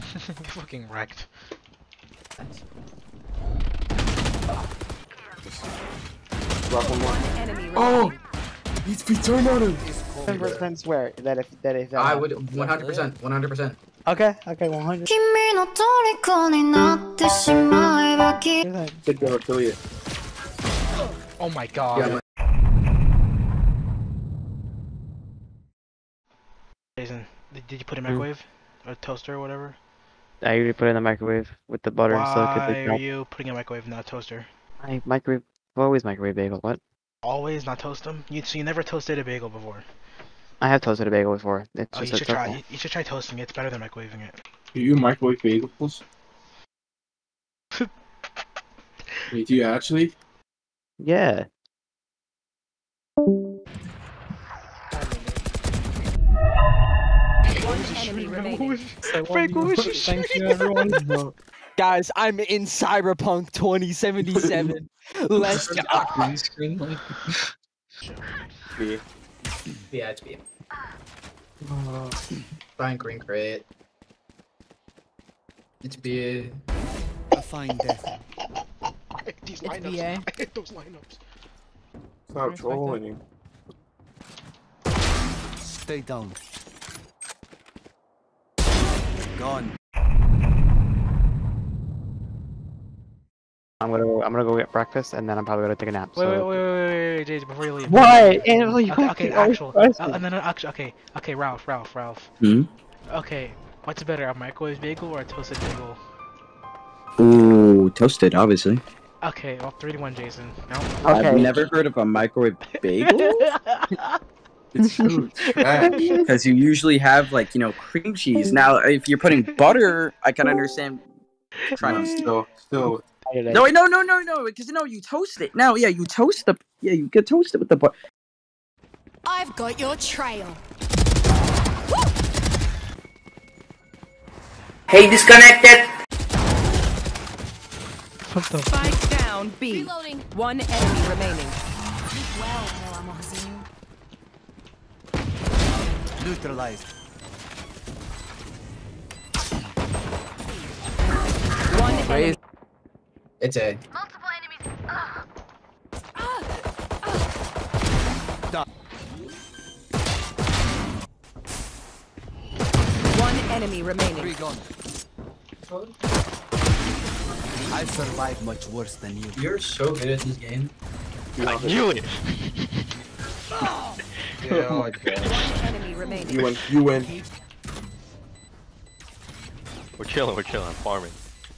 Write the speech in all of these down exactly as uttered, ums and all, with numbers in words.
Fucking wrecked. Oh! He's he turned on him! ten percent swear that if that if that I would one hundred percent, one hundred percent. Okay, okay, one hundred. Good girl, kill you. Oh my god. Yeah, Jason, did, did you put it in a microwave? Or toaster or whatever? I usually put it in the microwave with the butter so it could Why like, are melt. you putting it in a microwave, not a toaster? I microwave, I've always microwave bagel. What? Always not toast them? You, so you never toasted a bagel before? I have toasted a bagel before. It's Oh, just you a should try. tough You, you should try toasting it. It's better than microwaving it. Do you microwave bagels? Wait, do you actually? Yeah. One enemy remaining. Frank, what was you shooting? Thank you, everyone. Guys, I'm in Cyberpunk twenty seventy-seven. Let's go. green screen like. B. Yeah, it's B. Fine, green crate. It's B. A fine death. I hate these It's lineups. B A. I hate those lineups. Stop trolling. Stay down. Gone. I'm gonna go, I'm gonna go get breakfast and then I'm probably gonna take a nap. Wait, so. wait, wait, wait, wait, wait, Jason, before you leave. What? Angela, you Okay, okay, fucking actual. always Uh, question. no, no, actually, okay, okay, Ralph, Ralph, Ralph. Hmm? Okay, what's better, a microwave bagel or a toasted bagel? Ooh, toasted, obviously. Okay, well, three to one, Jason. No. Okay. I've never heard of a microwave bagel. It's true. Trash. Because you usually have, like, you know, cream cheese. Now, if you're putting butter, I can understand trying No, to... still, still. No, wait, no, no, no, no, because, no, you toast it. No, yeah, you toast the... Yeah, you can toast it with the butter. I've got your trail. Hey, disconnected! What the Spike down B. Reloading. One enemy remaining. Neutralized. One enemy. It's A. One enemy remaining. Three gone. I've survived much worse than you. You're so good at this game. I knew it! Yeah, oh my god. One enemy remaining. You win. You win. We're chilling, we're chilling, farming.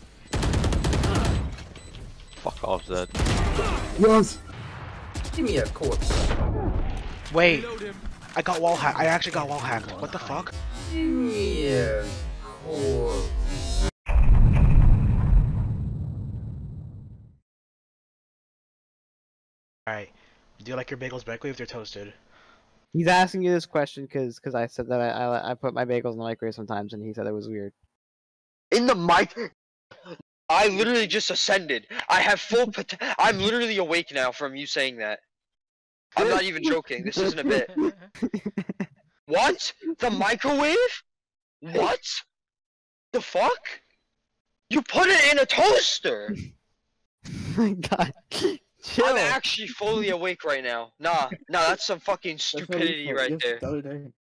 Fuck off, Zed. Yes. Give me a corpse. Wait, I got wall hack. I actually got wall hacked. What the fuck? Yeah. Oh. Alright, do you like your bagels microwaved or toasted? He's asking you this question because because I said that I, I I put my bagels in the microwave sometimes and he said it was weird. In the mic, I literally just ascended. I have full pot- I'm literally awake now from you saying that. I'm not even joking. This isn't a bit. What? The microwave? What? The fuck? You put it in a toaster! My God. Chill. I'm actually fully awake right now. Nah, nah, that's some fucking That's what we stupidity thought right yes- there. the other day.